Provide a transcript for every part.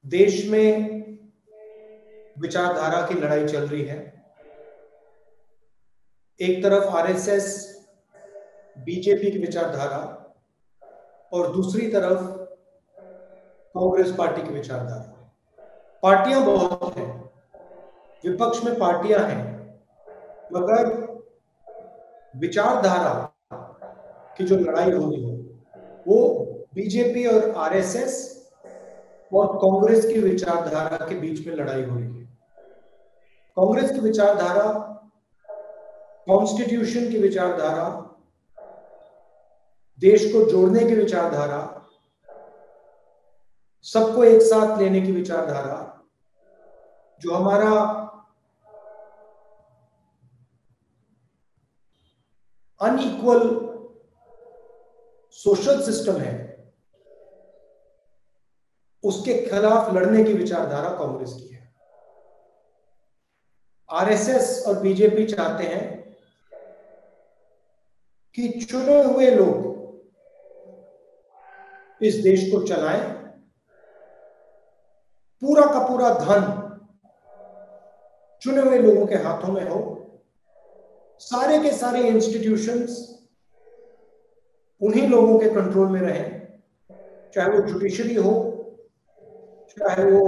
देश में विचारधारा की लड़ाई चल रही है। एक तरफ आरएसएस बीजेपी की विचारधारा और दूसरी तरफ कांग्रेस पार्टी की विचारधारा। पार्टियां बहुत हैं, विपक्ष में पार्टियां हैं, मगर विचारधारा की जो लड़ाई हो रही है वो बीजेपी और आरएसएस और कांग्रेस की विचारधारा के बीच में लड़ाई हो रही है। कांग्रेस की विचारधारा, कॉन्स्टिट्यूशन की विचारधारा, देश को जोड़ने की विचारधारा, सबको एक साथ लेने की विचारधारा, जो हमारा अनइक्वल सोशल सिस्टम है उसके खिलाफ लड़ने की विचारधारा कांग्रेस की है। आरएसएस और बीजेपी चाहते हैं कि चुने हुए लोग इस देश को चलाएं, पूरा का पूरा धन चुने हुए लोगों के हाथों में हो, सारे के सारे इंस्टीट्यूशंस उन्हीं लोगों के कंट्रोल में रहें, चाहे वो जुडिशरी हो, चाहे वो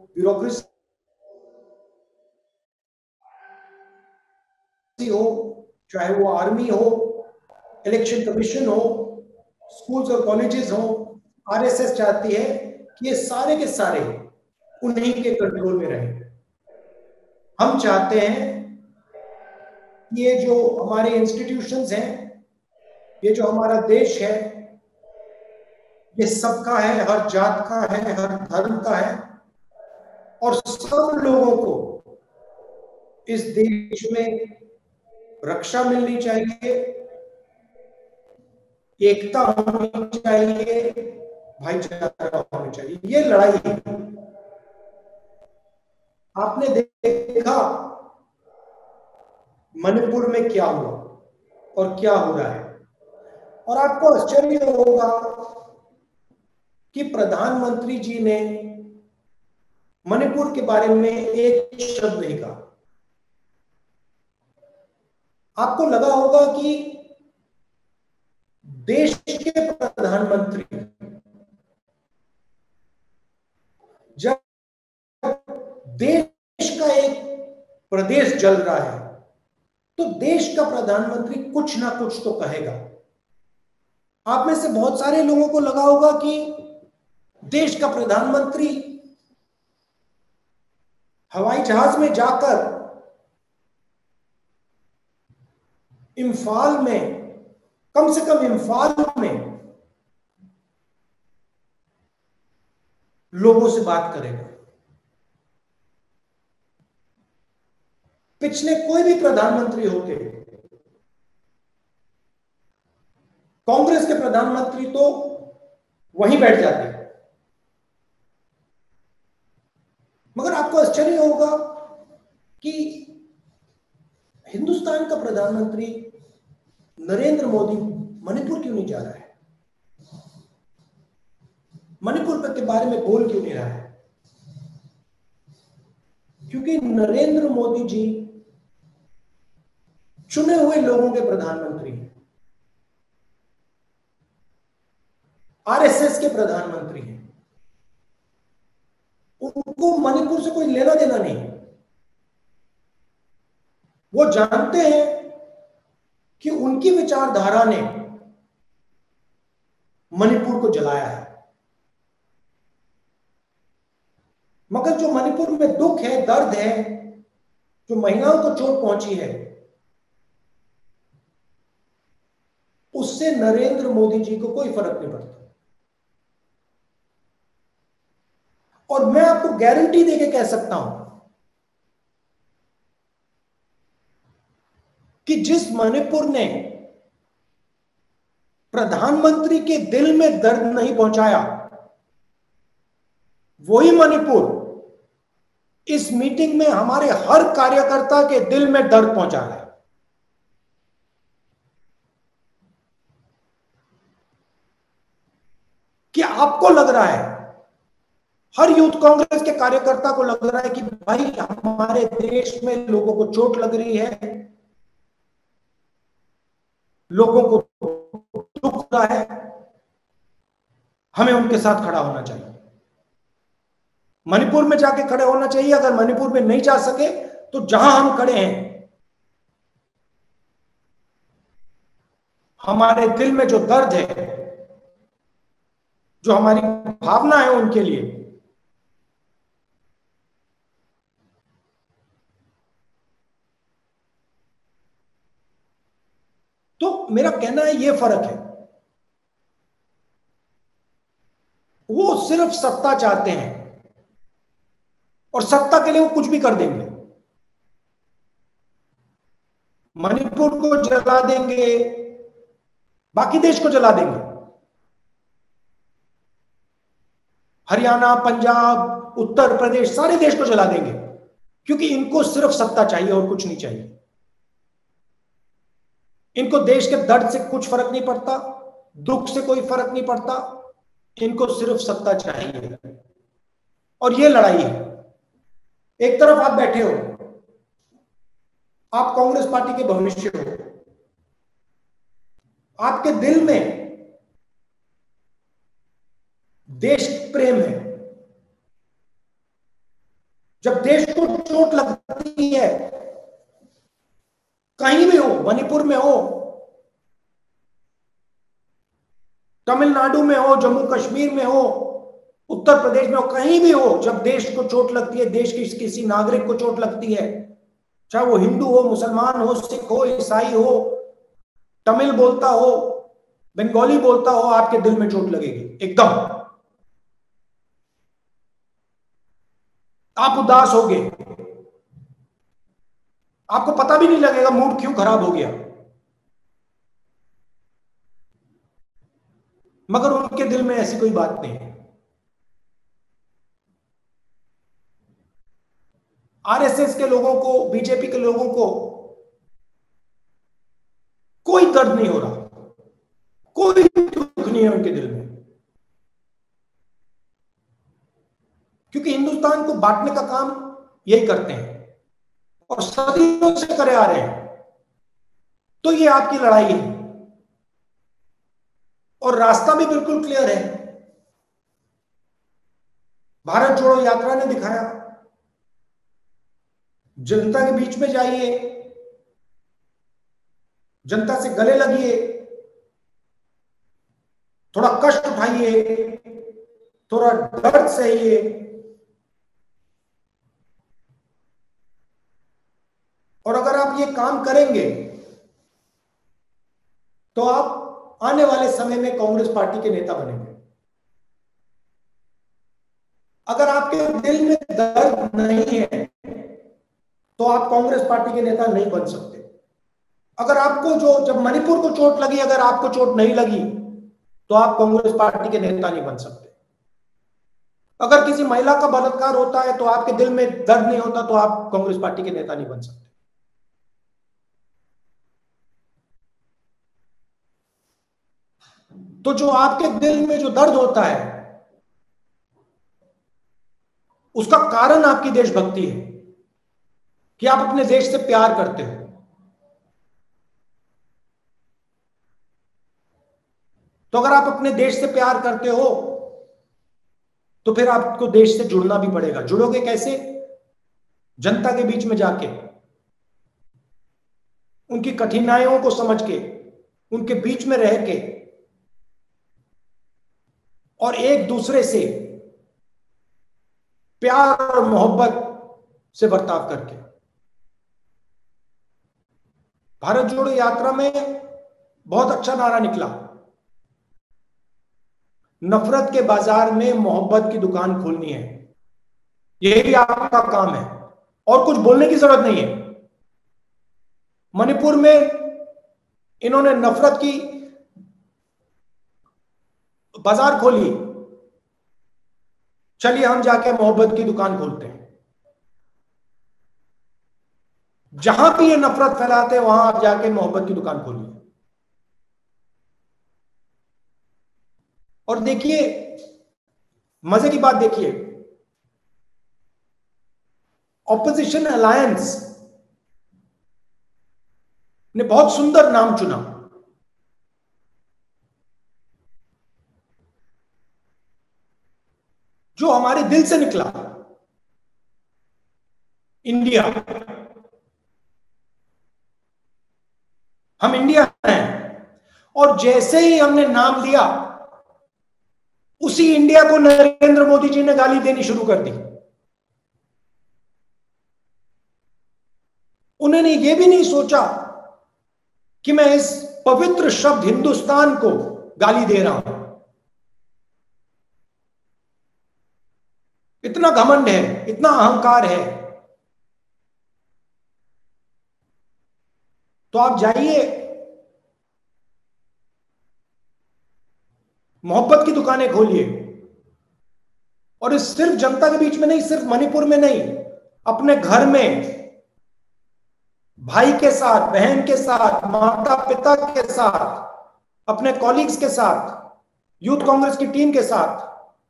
ब्यूरोक्रेसी हो, चाहे वो आर्मी हो, इलेक्शन कमीशन हो, स्कूल्स और कॉलेजेस हो। आरएसएस चाहती है कि ये सारे के सारे उन्हीं के कंट्रोल में रहें। हम चाहते हैं कि ये जो हमारे इंस्टीट्यूशंस हैं, ये जो हमारा देश है, ये सबका है, हर जात का है, हर धर्म का है, और सब लोगों को इस देश में रक्षा मिलनी चाहिए, एकता होनी चाहिए, भाईचारा होना चाहिए। ये लड़ाई है। आपने देखा मणिपुर में क्या हुआ और क्या हो रहा है, और आपको आश्चर्य होगा कि प्रधानमंत्री जी ने मणिपुर के बारे में एक शब्द नहीं कहा। आपको लगा होगा कि देश के प्रधानमंत्री जब देश का एक प्रदेश जल रहा है तो देश का प्रधानमंत्री कुछ ना कुछ तो कहेगा। आप में से बहुत सारे लोगों को लगा होगा कि देश का प्रधानमंत्री हवाई जहाज में जाकर इम्फाल में, कम से कम इम्फाल में लोगों से बात करेगा। पिछले कोई भी प्रधानमंत्री होते, कांग्रेस के प्रधानमंत्री तो वहीं बैठ जाते, मगर आपको आश्चर्य होगा कि हिंदुस्तान का प्रधानमंत्री नरेंद्र मोदी मणिपुर क्यों नहीं जा रहा है, मणिपुर के बारे में बोल क्यों नहीं रहा है? क्योंकि नरेंद्र मोदी जी चुने हुए लोगों के प्रधानमंत्री हैं, आरएसएस के प्रधानमंत्री हैं। उनको मणिपुर से कोई लेना देना नहीं। वो जानते हैं कि उनकी विचारधारा ने मणिपुर को जलाया है, मगर जो मणिपुर में दुख है, दर्द है, जो महिलाओं को चोट पहुंची है, उससे नरेंद्र मोदी जी को कोई फर्क नहीं पड़ता। और मैं आपको गारंटी देके कह सकता हूं कि जिस मणिपुर ने प्रधानमंत्री के दिल में दर्द नहीं पहुंचाया, वही मणिपुर इस मीटिंग में हमारे हर कार्यकर्ता के दिल में दर्द पहुंचा रहा है। क्या आपको लग रहा है हर यूथ कांग्रेस के कार्यकर्ता को लग रहा है कि भाई हमारे देश में लोगों को चोट लग रही है, लोगों को दुख हो रहा है, हमें उनके साथ खड़ा होना चाहिए। मणिपुर में जाके खड़े होना चाहिए। अगर मणिपुर में नहीं जा सके तो जहां हम खड़े हैं, हमारे दिल में जो दर्द है, जो हमारी भावना है उनके लिए, तो मेरा कहना है ये फर्क है। वो सिर्फ सत्ता चाहते हैं और सत्ता के लिए वो कुछ भी कर देंगे। मणिपुर को जला देंगे, बाकी देश को जला देंगे। हरियाणा, पंजाब, उत्तर प्रदेश, सारे देश को जला देंगे, क्योंकि इनको सिर्फ सत्ता चाहिए और कुछ नहीं चाहिए। इनको देश के दर्द से कुछ फर्क नहीं पड़ता, दुख से कोई फर्क नहीं पड़ता, इनको सिर्फ सत्ता चाहिए। और ये लड़ाई है। एक तरफ आप बैठे हो, आप कांग्रेस पार्टी के भविष्य हो, आपके दिल में देश प्रेम है। जब देश को चोट लगती है, कहीं भी हो, मणिपुर में हो, तमिलनाडु में हो, जम्मू कश्मीर में हो, उत्तर प्रदेश में हो, कहीं भी हो, जब देश को चोट लगती है, देश की किसी नागरिक को चोट लगती है, चाहे वो हिंदू हो, मुसलमान हो, सिख हो, ईसाई हो, तमिल बोलता हो, बंगाली बोलता हो, आपके दिल में चोट लगेगी एकदम। आप उदास होगे, आपको पता भी नहीं लगेगा मूड क्यों खराब हो गया। मगर उनके दिल में ऐसी कोई बात नहीं है। आरएसएस के लोगों को, बीजेपी के लोगों को कोई दर्द नहीं हो रहा, कोई दुख नहीं है उनके दिल में, क्योंकि हिंदुस्तान को बांटने का काम यही करते हैं और सदियों से करे आ रहे हैं। तो ये आपकी लड़ाई है और रास्ता भी बिल्कुल क्लियर है। भारत जोड़ो यात्रा ने दिखाया। जनता के बीच में जाइए, जनता से गले लगिए, थोड़ा कष्ट उठाइए, थोड़ा दर्द सहिए, और अगर आप ये काम करेंगे तो आप आने वाले समय में कांग्रेस पार्टी के नेता बनेंगे। अगर आपके दिल में दर्द नहीं है तो आप कांग्रेस पार्टी के नेता नहीं बन सकते। अगर आपको जब मणिपुर को चोट लगी, अगर आपको चोट नहीं लगी तो आप कांग्रेस पार्टी के नेता नहीं बन सकते। अगर किसी महिला का बलात्कार होता है तो आपके दिल में दर्द नहीं होता तो आप कांग्रेस पार्टी के नेता नहीं बन सकते। तो जो आपके दिल में जो दर्द होता है, उसका कारण आपकी देशभक्ति है कि आप अपने देश से प्यार करते हो। तो अगर आप अपने देश से प्यार करते हो तो फिर आपको देश से जुड़ना भी पड़ेगा। जुड़ोगे कैसे? जनता के बीच में जाके, उनकी कठिनाइयों को समझ के, उनके बीच में रह के, और एक दूसरे से प्यार और मोहब्बत से बर्ताव करके। भारत जोड़ो यात्रा में बहुत अच्छा नारा निकला, नफरत के बाजार में मोहब्बत की दुकान खोलनी है। यही आपका काम है और कुछ बोलने की जरूरत नहीं है। मणिपुर में इन्होंने नफरत की बाजार खोली, चलिए हम जाके मोहब्बत की दुकान खोलते हैं। जहां भी ये नफरत फैलाते हैं वहां आप जाके मोहब्बत की दुकान खोलिए। और देखिए, मजे की बात देखिए, ऑपोजिशन अलायंस ने बहुत सुंदर नाम चुना, जो हमारे दिल से निकला, इंडिया। हम इंडिया हैं, और जैसे ही हमने नाम लिया, उसी इंडिया को नरेंद्र मोदी जी ने गाली देनी शुरू कर दी। उन्होंने यह भी नहीं सोचा कि मैं इस पवित्र शब्द हिंदुस्तान को गाली दे रहा हूं। इतना घमंड है, इतना अहंकार है। तो आप जाइए, मोहब्बत की दुकानें खोलिए, और इस सिर्फ जनता के बीच में नहीं, सिर्फ मणिपुर में नहीं, अपने घर में भाई के साथ, बहन के साथ, माता पिता के साथ, अपने कॉलीग्स के साथ, यूथ कांग्रेस की टीम के साथ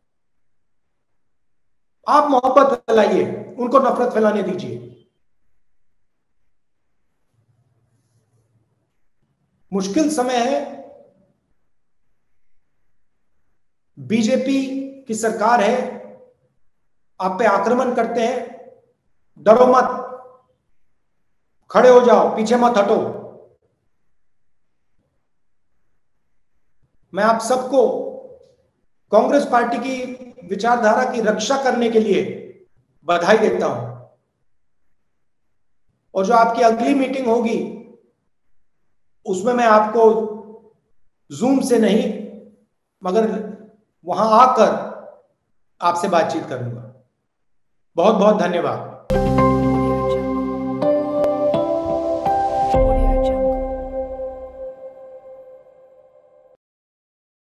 आप मोहब्बत फैलाइए, उनको नफरत फैलाने दीजिए। मुश्किल समय है, बीजेपी की सरकार है, आप पे आक्रमण करते हैं, डरो मत, खड़े हो जाओ, पीछे मत हटो। मैं आप सबको कांग्रेस पार्टी की विचारधारा की रक्षा करने के लिए बधाई देता हूं, और जो आपकी अगली मीटिंग होगी उसमें मैं आपको जूम से नहीं, मगर वहां आकर आपसे बातचीत करूंगा। बहुत बहुत धन्यवाद।